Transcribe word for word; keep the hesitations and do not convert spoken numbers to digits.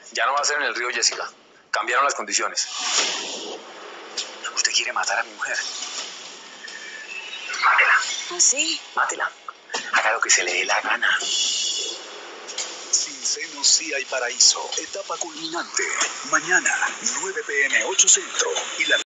Ya no va a ser en el río, Jessica. Cambiaron las condiciones. Usted quiere matar a mi mujer. Mátela. ¿Ah, sí? Mátela. Haga lo que se le dé la gana. Sin senos sí hay paraíso. Etapa culminante. Mañana, nueve p m ocho Centro. Y la